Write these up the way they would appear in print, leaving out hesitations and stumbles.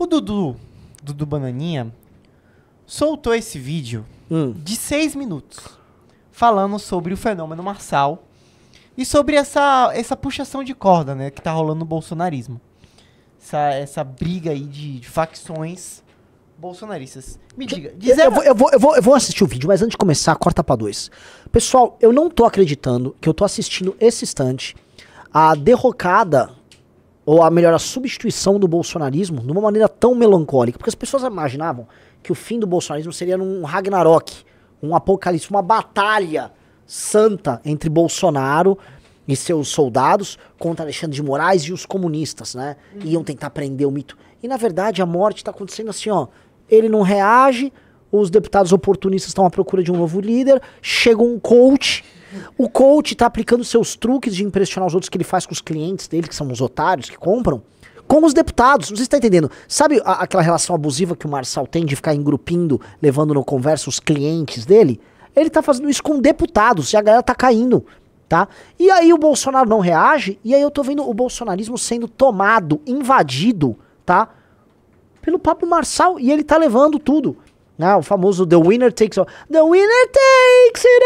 O Dudu Bananinha, soltou esse vídeo de 6 minutos, falando sobre o fenômeno Marçal e sobre essa puxação de corda, né, que tá rolando no bolsonarismo. Essa briga aí de facções bolsonaristas. Me diga, eu vou assistir o vídeo, mas antes de começar, corta pra 2. Pessoal, eu não tô acreditando que eu tô assistindo esse instante a derrocada, ou a melhor, a substituição do bolsonarismo de uma maneira tão melancólica. Porque as pessoas imaginavam que o fim do bolsonarismo seria num Ragnarok, um apocalipse, uma batalha santa entre Bolsonaro e seus soldados contra Alexandre de Moraes e os comunistas, né? Iam tentar prender o mito. E na verdade a morte tá acontecendo assim, ó. Ele não reage, os deputados oportunistas estão à procura de um novo líder, chega um coach, o coach tá aplicando seus truques de impressionar os outros que ele faz com os clientes dele, que são os otários que compram, com os deputados. Você está entendendo? Sabe aquela relação abusiva que o Marçal tem de ficar engrupindo, levando no conversa os clientes dele? Ele tá fazendo isso com deputados e a galera tá caindo, tá? E aí o Bolsonaro não reage, e aí eu tô vendo o bolsonarismo sendo tomado, invadido, tá? Pelo Pablo Marçal, e ele tá levando tudo. Né? O famoso The Winner Takes All. The Winner Takes It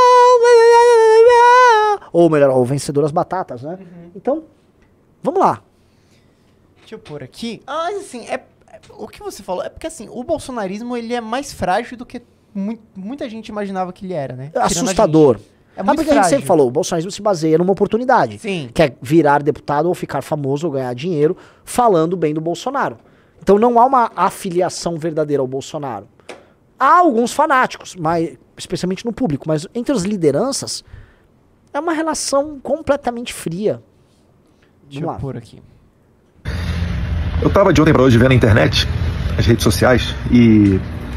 All. Ou melhor, o Vencedor das Batatas, né? Então, vamos lá. Deixa eu pôr aqui. Ah, assim, o que você falou é porque, assim, o bolsonarismo, ele é mais frágil do que muita gente imaginava que ele era, né? Assustador. É muito porque a gente sempre falou, o bolsonarismo se baseia numa oportunidade. Sim. Que é virar deputado ou ficar famoso ou ganhar dinheiro falando bem do Bolsonaro. Então não há uma afiliação verdadeira ao Bolsonaro. Há alguns fanáticos, mas, especialmente no público, mas entre as lideranças é uma relação completamente fria. Deixa eu pôr aqui. Eu tava de ontem pra hoje vendo a internet, as redes sociais, e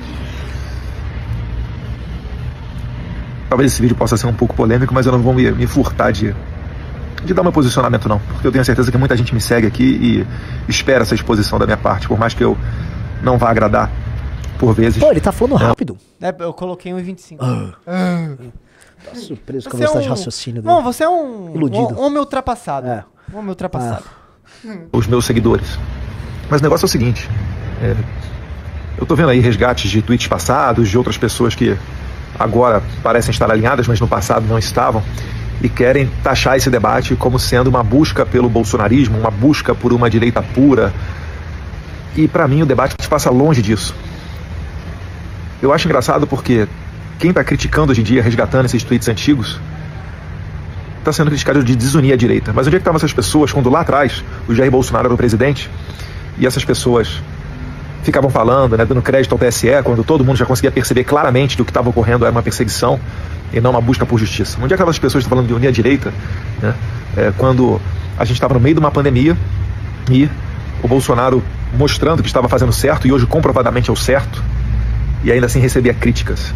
talvez esse vídeo possa ser um pouco polêmico, mas eu não vou me furtar de dar meu posicionamento não, porque eu tenho certeza que muita gente me segue aqui e espera essa exposição da minha parte, por mais que eu não vá agradar por vezes. Pô, ele tá falando rápido. Eu coloquei 1,25. Tá surpreso com a velocidade de raciocínio dele. Não, você é um iludido. Homem ultrapassado. Um homem ultrapassado. Os meus seguidores. Mas o negócio é o seguinte, eu tô vendo aí resgates de tweets passados, de outras pessoas que agora parecem estar alinhadas, mas no passado não estavam, e querem taxar esse debate como sendo uma busca pelo bolsonarismo, uma busca por uma direita pura. E pra mim o debate passa longe disso. Eu acho engraçado porque quem tá criticando hoje em dia, resgatando esses tweets antigos, tá sendo criticado de desunir a direita. Mas onde é que estavam essas pessoas quando lá atrás o Jair Bolsonaro era o presidente e essas pessoas ficavam falando, né, dando crédito ao TSE, quando todo mundo já conseguia perceber claramente que o que estava ocorrendo era uma perseguição e não uma busca por justiça? Onde é que aquelas pessoas estão falando de unir a direita, né, quando a gente estava no meio de uma pandemia e o Bolsonaro mostrando que estava fazendo certo e hoje comprovadamente é o certo e ainda assim recebia críticas?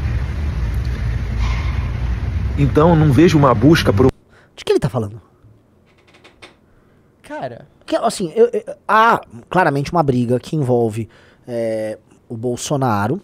Então não vejo uma busca por... De que ele tá falando? Cara... Que, assim, há claramente uma briga que envolve o Bolsonaro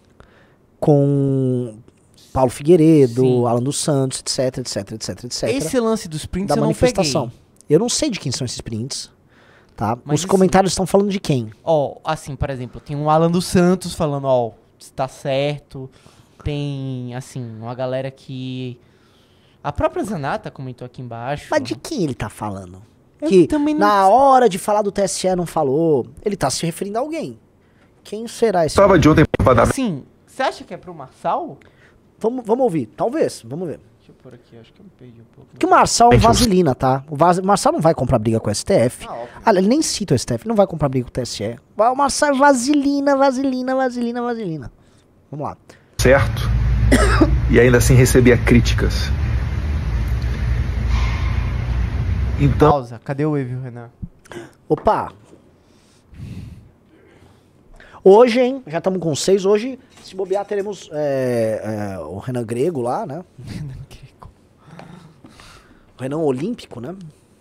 com Paulo Figueiredo, Sim. Alan dos Santos, etc, etc, etc, etc. Esse lance dos prints da eu não manifestação. peguei. Eu não sei de quem são esses prints, tá? Mas os assim, comentários estão falando de quem? Ó, assim, por exemplo, tem um Alan dos Santos falando, ó, está certo. Tem, assim, uma galera que... A própria Zanata comentou aqui embaixo. Mas de quem ele tá falando? Eu Que também não na hora de falar do TSE não falou. Ele tá se referindo a alguém. Quem será esse? Estava de ontem para Assim, você acha que é pro Marçal? Vamos ouvir, talvez, vamos ver. Deixa eu pôr aqui, acho que eu me perdi um pouco. Que o Marçal é um vaselina, tá? O Marçal não vai comprar briga com o STF. óbvio. Ele nem cita o STF, ele não vai comprar briga com o TSE. O Marçal é vaselina, vaselina, vaselina, vaselina. Vamos lá. certo e ainda assim recebia críticas. Então... Pausa, cadê o Evil, Renan? Opa! Hoje, hein? Já estamos com 6. Hoje, se bobear, teremos o Renan Grego lá, né? O Renan Olímpico, né?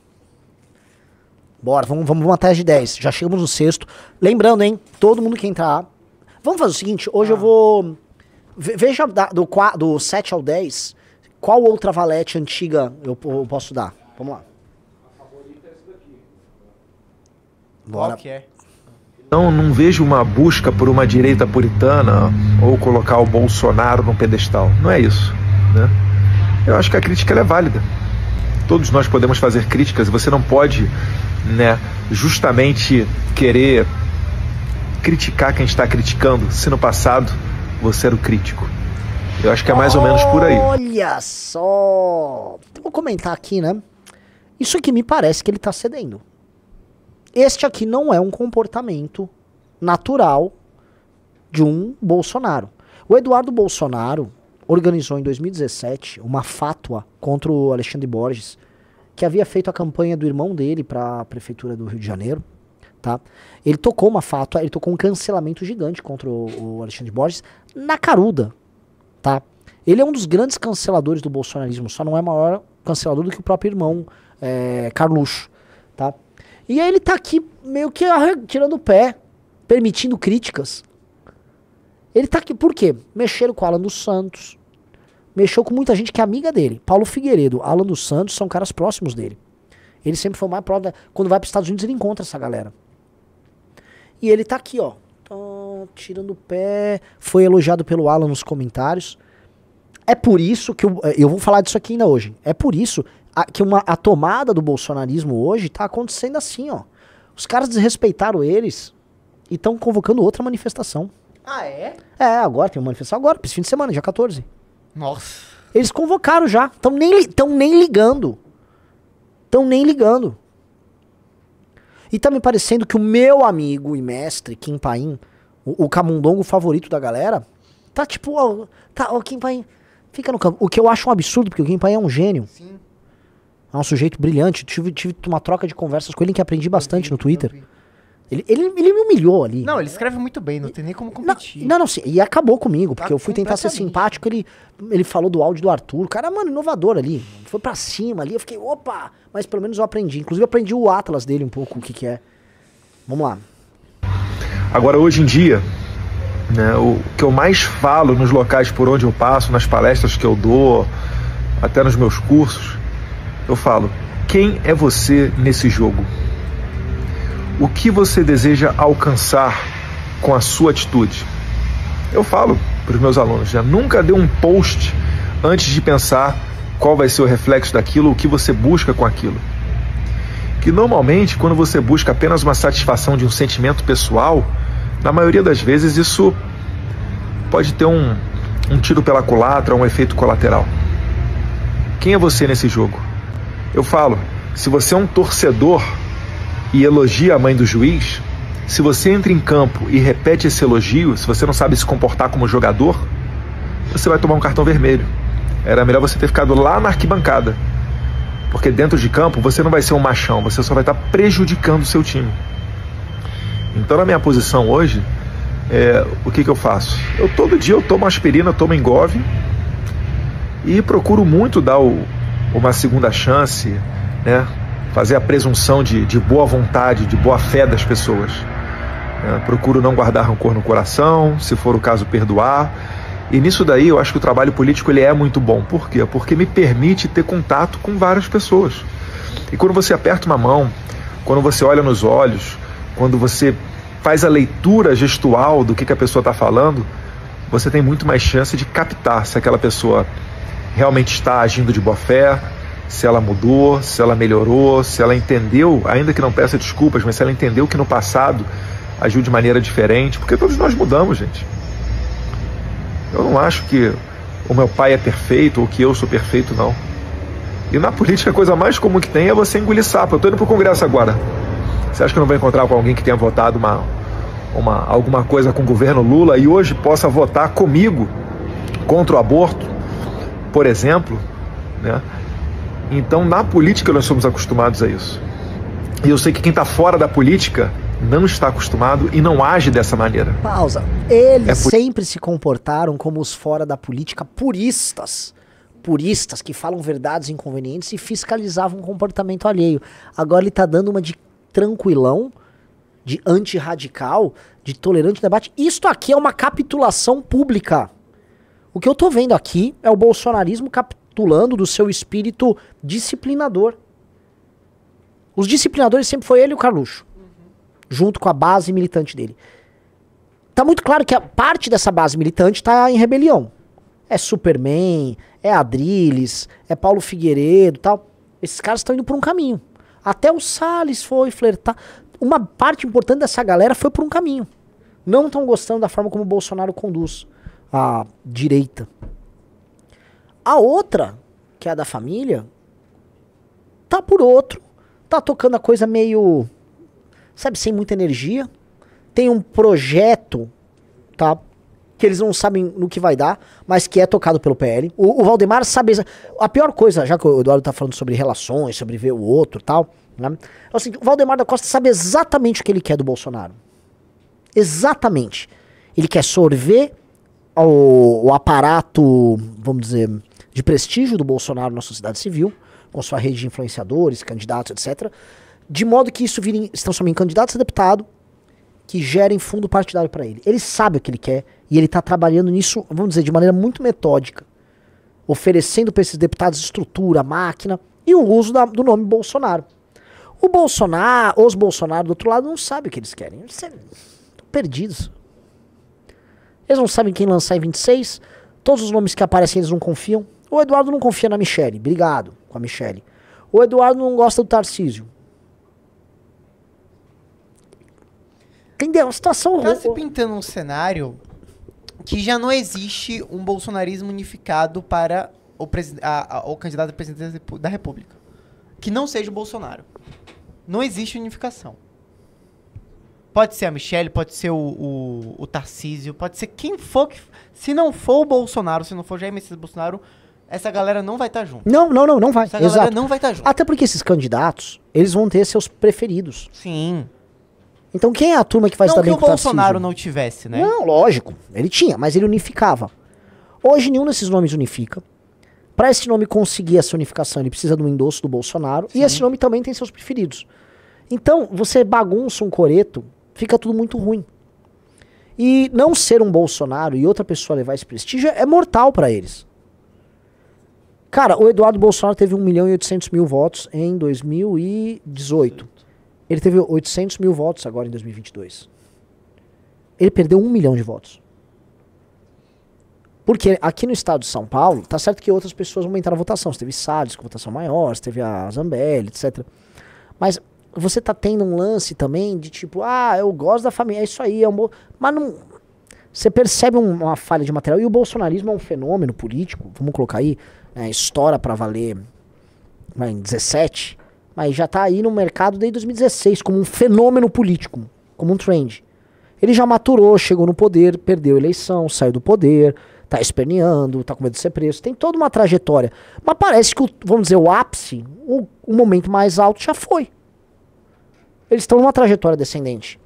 Bora, vamos até de 10. Já chegamos no 6º. Lembrando, hein? Todo mundo que entrar. Vamos fazer o seguinte, hoje eu vou... Veja do 7 ao 10, qual outra valete antiga eu posso dar. Vamos lá. Qual que é? Não vejo uma busca por uma direita puritana ou colocar o Bolsonaro num pedestal. Não é isso, né? Eu acho que a crítica ela é válida. Todos nós podemos fazer críticas e você não pode, né, justamente querer criticar quem está criticando se no passado você era o crítico. Eu acho que é mais ou menos por aí. Olha só! Vou comentar aqui, né? Isso aqui me parece que ele tá cedendo. Este aqui não é um comportamento natural de um Bolsonaro. O Eduardo Bolsonaro organizou em 2017 uma fátua contra o Alexandre Borges, que havia feito a campanha do irmão dele para a prefeitura do Rio de Janeiro, tá? Ele tocou uma fátua, ele tocou um cancelamento gigante contra o Alexandre Borges na caruda, tá? Ele é um dos grandes canceladores do bolsonarismo, só não é maior cancelador do que o próprio irmão Carluxo, tá? E aí ele tá aqui meio que tirando o pé, permitindo críticas. Ele tá aqui por quê? Mexeram com o Alan dos Santos, mexeu com muita gente que é amiga dele. Paulo Figueiredo, Alan dos Santos são caras próximos dele. Ele sempre foi mais próximo. Quando vai para os Estados Unidos ele encontra essa galera. E ele tá aqui, ó, tirando o pé, foi elogiado pelo Alan nos comentários. É por isso que eu vou falar disso aqui ainda hoje. É por isso que a tomada do bolsonarismo hoje tá acontecendo assim, ó. Os caras desrespeitaram eles e estão convocando outra manifestação. Ah, é? É, agora tem uma manifestação agora, esse fim de semana, dia 14. Nossa. Eles convocaram já, estão nem ligando. Estão nem ligando. E tá me parecendo que o meu amigo e mestre, Kim Paim, o camundongo favorito da galera, tá tipo, ó, Kim Paim, fica no campo. O que eu acho um absurdo, porque o Kim Paim é um gênio. Sim. É um sujeito brilhante. Tive uma troca de conversas com ele que aprendi bastante no Twitter. Ele me humilhou ali. Não, ele escreve muito bem, não tem nem como competir. Não, sim, e acabou comigo, porque eu fui tentar ser simpático, ele falou do áudio do Arthur, o cara, mano, inovador ali, foi pra cima ali, eu fiquei, opa, mas pelo menos eu aprendi, inclusive eu aprendi o Atlas dele um pouco, o que é. Vamos lá. Agora, hoje em dia, né, o que eu mais falo nos locais por onde eu passo, nas palestras que eu dou, até nos meus cursos, eu falo, quem é você nesse jogo? O que você deseja alcançar com a sua atitude? Eu falo para os meus alunos, já nunca dê um post antes de pensar qual vai ser o reflexo daquilo, o que você busca com aquilo. Que normalmente, quando você busca apenas uma satisfação de um sentimento pessoal, na maioria das vezes isso pode ter um tiro pela culatra, um efeito colateral. Quem é você nesse jogo? Eu falo, se você é um torcedor e elogia a mãe do juiz, se você entra em campo e repete esse elogio, se você não sabe se comportar como jogador, você vai tomar um cartão vermelho. Era melhor você ter ficado lá na arquibancada, porque dentro de campo você não vai ser um machão, você só vai estar prejudicando o seu time. Então, na minha posição hoje, o que eu faço? Todo dia eu tomo aspirina, eu tomo Engov e procuro muito dar uma segunda chance, né? Fazer a presunção de boa vontade, de boa fé das pessoas. Procuro não guardar rancor no coração, se for o caso perdoar. E nisso daí eu acho que o trabalho político ele é muito bom. Por quê? Porque me permite ter contato com várias pessoas. E quando você aperta uma mão, quando você olha nos olhos, quando você faz a leitura gestual do que a pessoa está falando, você tem muito mais chance de captar se aquela pessoa realmente está agindo de boa fé, se ela mudou, se ela melhorou, se ela entendeu, ainda que não peça desculpas, mas se ela entendeu que no passado agiu de maneira diferente, porque todos nós mudamos, gente. Eu não acho que o meu pai é perfeito ou que eu sou perfeito, não. E na política a coisa mais comum que tem é você engolir sapo. Eu estou indo pro Congresso agora. Você acha que eu não vou encontrar com alguém que tenha votado alguma coisa com o governo Lula e hoje possa votar comigo contra o aborto, por exemplo, né? Então, na política, nós somos acostumados a isso. E eu sei que quem está fora da política não está acostumado e não age dessa maneira. Pausa. Eles sempre se comportaram como os fora da política puristas. Puristas que falam verdades inconvenientes e fiscalizavam o comportamento alheio. Agora ele está dando uma de tranquilão, de antirradical, de tolerante debate. Isto aqui é uma capitulação pública. O que eu tô vendo aqui é o bolsonarismo capitulando do seu espírito disciplinador. Os disciplinadores sempre foi ele e o Carluxo. junto com a base militante dele. Tá muito claro que a parte dessa base militante tá em rebelião. É Superman, é Adrilles, é Paulo Figueiredo e tal. Esses caras estão indo por um caminho. Até o Salles foi flertar. Uma parte importante dessa galera foi por um caminho. Não estão gostando da forma como o Bolsonaro conduz a direita. A outra, que é a da família, tá por outro. Tá tocando a coisa meio, sabe, sem muita energia. Tem um projeto, tá, que eles não sabem no que vai dar, mas que é tocado pelo PL. O Valdemar sabe... A pior coisa, já que o Eduardo tá falando sobre relações, sobre ver o outro e tal, né, é o seguinte, o Valdemar da Costa sabe exatamente o que ele quer do Bolsonaro. Exatamente. Ele quer sorver o aparato, vamos dizer, de prestígio do Bolsonaro na sociedade civil, com sua rede de influenciadores, candidatos, etc. De modo que isso vire, se transforme em candidatos a deputado que gerem fundo partidário para ele. Ele sabe o que ele quer e ele está trabalhando nisso, vamos dizer, de maneira muito metódica, oferecendo para esses deputados estrutura, máquina e o uso do nome Bolsonaro. O Bolsonaro, os Bolsonaro do outro lado não sabem o que eles querem. Eles estão perdidos. Eles não sabem quem lançar em 26. Todos os nomes que aparecem eles não confiam. O Eduardo não confia na Michelle. Obrigado com a Michelle. O Eduardo não gosta do Tarcísio. Entendeu? Uma situação... Tá se pintando um cenário que já não existe um bolsonarismo unificado para o candidato a presidente da República. Que não seja o Bolsonaro. Não existe unificação. Pode ser a Michelle, pode ser o Tarcísio, pode ser quem for. Se não for o Bolsonaro, se não for Jair Messias Bolsonaro, essa galera não vai estar junto. Não vai. Essa galera não vai estar junto. Até porque esses candidatos, eles vão ter seus preferidos. Sim. Então quem é a turma que vai estar bem com o Tarcísio? Não que o Bolsonaro não tivesse, né? Não, lógico. Ele tinha, mas ele unificava. Hoje nenhum desses nomes unifica. Para esse nome conseguir essa unificação, ele precisa do endosso do Bolsonaro. Sim. E esse nome também tem seus preferidos. Então, você bagunça um coreto, fica tudo muito ruim. E não ser um Bolsonaro e outra pessoa levar esse prestígio é mortal para eles. Cara, o Eduardo Bolsonaro teve 1.800.000 votos em 2018. Ele teve 800 mil votos agora em 2022. Ele perdeu 1 milhão de votos. Porque aqui no estado de São Paulo, tá certo que outras pessoas aumentaram a votação. Você teve Salles com votação maior, você teve a Zambelli, etc. Mas você tá tendo um lance também de tipo, eu gosto da família, é isso aí, mas não... Você percebe uma falha de material. E o bolsonarismo é um fenômeno político, vamos colocar aí, né, estoura pra valer em 17, mas já tá aí no mercado desde 2016, como um fenômeno político, como um trend. Ele já maturou, chegou no poder, perdeu a eleição, saiu do poder, tá esperneando, tá com medo de ser preso, tem toda uma trajetória. Mas parece que, vamos dizer, o ápice, o momento mais alto já foi. Eles estão numa trajetória descendente.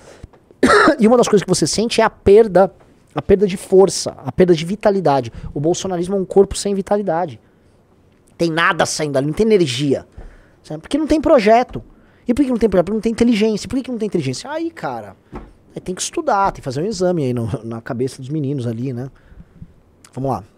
E uma das coisas que você sente é a perda de força, a perda de vitalidade. O bolsonarismo é um corpo sem vitalidade. Tem nada saindo ali, não tem energia. Sabe? Porque não tem projeto. E por que não tem projeto? Porque não tem inteligência. Por que não tem inteligência? Aí, cara, tem que estudar, tem que fazer um exame aí na cabeça dos meninos ali, né? Vamos lá.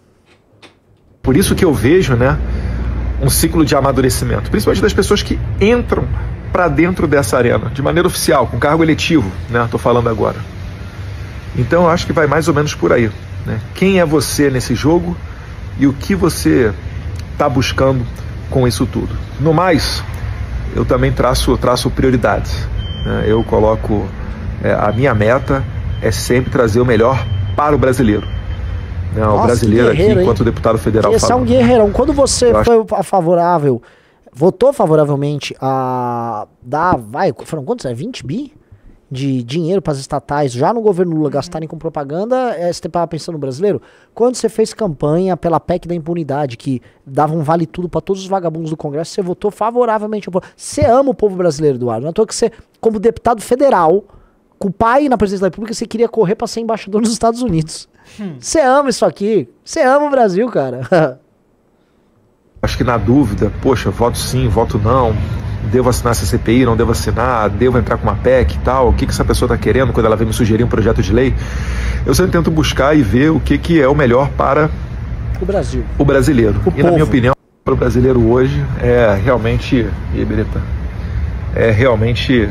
Por isso que eu vejo, né, um ciclo de amadurecimento, principalmente das pessoas que entram para dentro dessa arena, de maneira oficial, com cargo eletivo, né, tô falando agora. Então eu acho que vai mais ou menos por aí, né? Quem é você nesse jogo e o que você está buscando com isso tudo. No mais, eu também traço prioridades, né? Eu coloco, a minha meta é sempre trazer o melhor para o brasileiro. Né? Nossa, o brasileiro aqui, enquanto deputado federal. Esse é um guerreirão. Quando você foi favorável, votou favoravelmente a dar, foram quantos? 20 bi de dinheiro para as estatais já no governo Lula gastarem com propaganda, você estava pensando no brasileiro? Quando você fez campanha pela PEC da impunidade, que dava um vale tudo para todos os vagabundos do Congresso, você votou favoravelmente ao povo. Você ama o povo brasileiro, Eduardo. Não é à toa que você, como deputado federal, com o pai na presidência da República, você queria correr para ser embaixador nos Estados Unidos. Você ama isso aqui. Você ama o Brasil, cara. Acho que na dúvida, poxa, voto sim, voto não, devo assinar essa CPI, não devo assinar, devo entrar com uma PEC e tal, o que essa pessoa está querendo quando ela vem me sugerir um projeto de lei, eu sempre tento buscar e ver o que é o melhor para o Brasil, o brasileiro. O e povo. Na minha opinião, para o brasileiro hoje é realmente,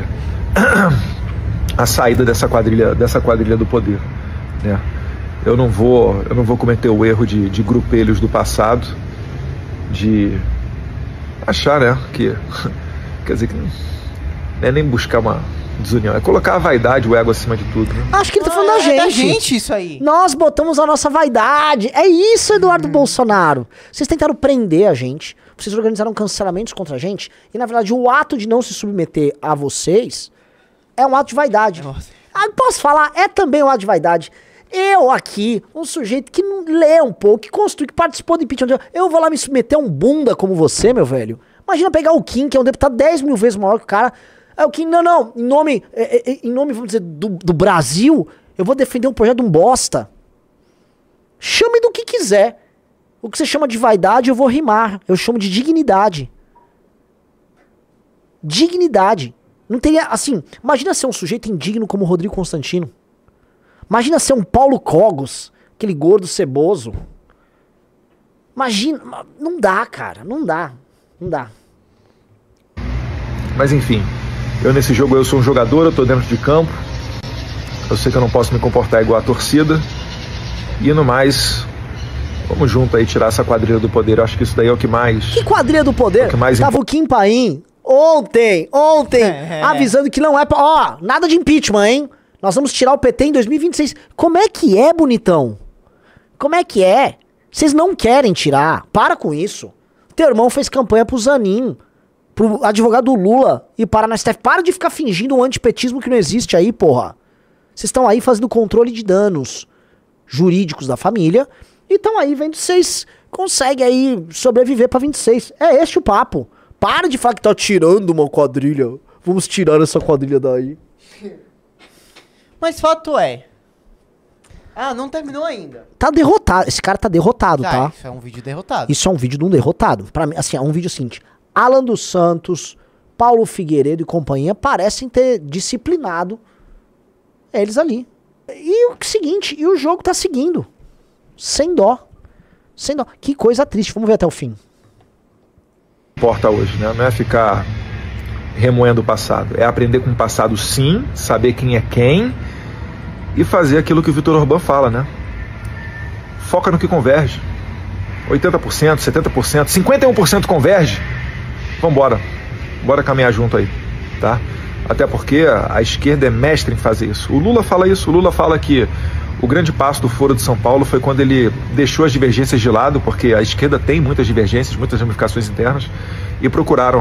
a saída dessa quadrilha do poder, né? Eu não vou cometer o erro de grupelhos do passado, de achar, né, que quer dizer que não é nem buscar uma desunião, é colocar a vaidade, o ego acima de tudo, né? Acho que ele tá falando da gente. É da gente isso aí. Nós botamos a nossa vaidade. É isso, Eduardo Bolsonaro. Vocês tentaram prender a gente, vocês organizaram cancelamentos contra a gente, e na verdade o ato de não se submeter a vocês é um ato de vaidade. Posso falar? É também um ato de vaidade. Eu aqui, um sujeito que não lê um pouco, que construiu, que participou do impeachment, eu vou lá me submeter a um bunda como você, meu velho? Imagina pegar o Kim, que é um deputado 10 mil vezes maior que o cara. O Kim, não, em nome, vamos dizer, do Brasil, eu vou defender um projeto de um bosta. Chame do que quiser. O que você chama de vaidade, eu vou rimar. Eu chamo de dignidade. Dignidade. Não teria, assim, imagina ser um sujeito indigno como o Rodrigo Constantino. Imagina ser um Paulo Cogos, aquele gordo ceboso. Imagina, não dá, cara, não dá. Mas enfim, eu nesse jogo eu sou um jogador, eu tô dentro de campo. Eu sei que eu não posso me comportar igual a torcida. E no mais, vamos junto aí tirar essa quadrilha do poder. Eu acho que isso daí é o que mais... Que quadrilha do poder? É o que mais Tava o Kim Paim ontem, avisando que não é pra... Ó, nada de impeachment, hein? Nós vamos tirar o PT em 2026. Como é que é, bonitão? Como é que é? Vocês não querem tirar. Para com isso. Teu irmão fez campanha pro Zanin, pro advogado do Lula e para na STF. Para de ficar fingindo um antipetismo que não existe aí, porra. Vocês estão aí fazendo controle de danos jurídicos da família e estão aí vendo se vocês conseguem aí sobreviver pra 26. É este o papo. Para de falar que tá tirando uma quadrilha. Vamos tirar essa quadrilha daí. Mas fato é... não terminou ainda. Tá derrotado. Esse cara tá derrotado, tá? Isso é um vídeo derrotado. Isso é um vídeo de um derrotado. Pra mim, assim, é um vídeo seguinte. Alan dos Santos, Paulo Figueiredo e companhia parecem ter disciplinado eles ali. E o seguinte, e o jogo tá seguindo. Sem dó. Sem dó. Que coisa triste. Vamos ver até o fim. Importa hoje, né? Não é ficar remoendo o passado. É aprender com o passado, sim, saber quem é quem e fazer aquilo que o Viktor Orbán fala, né? Foca no que converge. 80%, 70%, 51% converge. Vambora. Bora caminhar junto aí, tá? Até porque a esquerda é mestre em fazer isso. O Lula fala isso. O Lula fala que o grande passo do Foro de São Paulo foi quando ele deixou as divergências de lado, porque a esquerda tem muitas divergências, muitas ramificações internas, e procuraram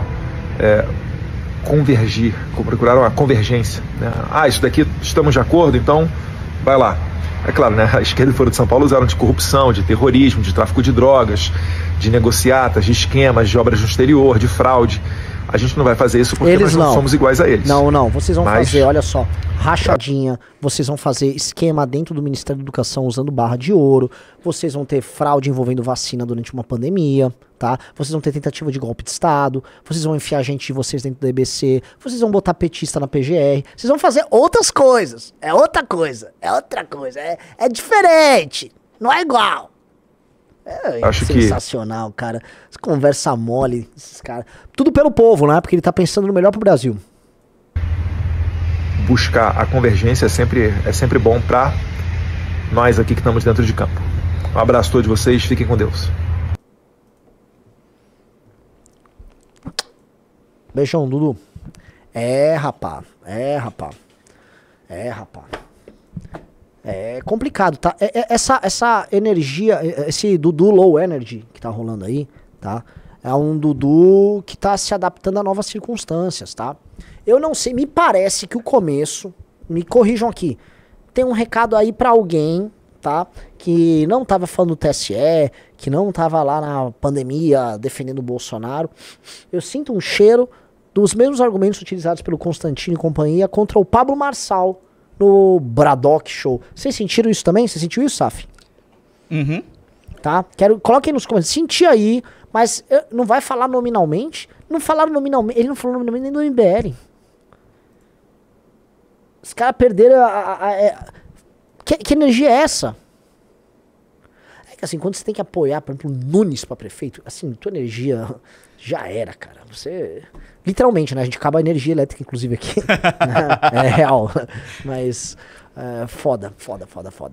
convergir, procuraram a convergência, né? Isso daqui estamos de acordo, então vai lá. É claro, né? A esquerda e o Foro de São Paulo usaram de corrupção, de terrorismo, de tráfico de drogas, de negociatas, de esquemas, de obras no exterior, de fraude. A gente não vai fazer isso porque nós não somos iguais a eles. Não, vocês vão fazer, olha só, rachadinha, vocês vão fazer esquema dentro do Ministério da Educação usando barra de ouro, vocês vão ter fraude envolvendo vacina durante uma pandemia, tá? Vocês vão ter tentativa de golpe de Estado, vocês vão enfiar gente de vocês dentro do EBC, vocês vão botar petista na PGR, vocês vão fazer outras coisas, é outra coisa, é diferente, não é igual. Acho sensacional, cara. Conversa mole, esses caras. Tudo pelo povo, né? Porque ele tá pensando no melhor pro Brasil. Buscar a convergência é sempre bom pra nós aqui que estamos dentro de campo. Um abraço a todos vocês, fiquem com Deus. Beijão, Dudu. Rapaz. É complicado, tá? Essa energia, esse Dudu low energy que tá rolando aí, tá? É um Dudu que tá se adaptando a novas circunstâncias, tá? Eu não sei, me parece que o começo, me corrijam aqui, tem um recado aí pra alguém, tá? Que não tava falando do TSE, que não tava lá na pandemia defendendo o Bolsonaro. Eu sinto um cheiro dos mesmos argumentos utilizados pelo Constantino e companhia contra o Pablo Marçal no Braddock Show. Vocês sentiram isso também? Você sentiu isso, Saf? Uhum. Tá? Coloquem nos comentários. Senti aí, mas não vai falar nominalmente? Não falaram nominalmente. Ele não falou nominalmente nem do MBL. Os caras perderam que energia é essa? É que assim, quando você tem que apoiar, por exemplo, o Nunes pra prefeito, assim, tua energia Já era, cara. Você... Literalmente, né? A gente acaba a energia elétrica, inclusive, aqui. É real. Mas... foda.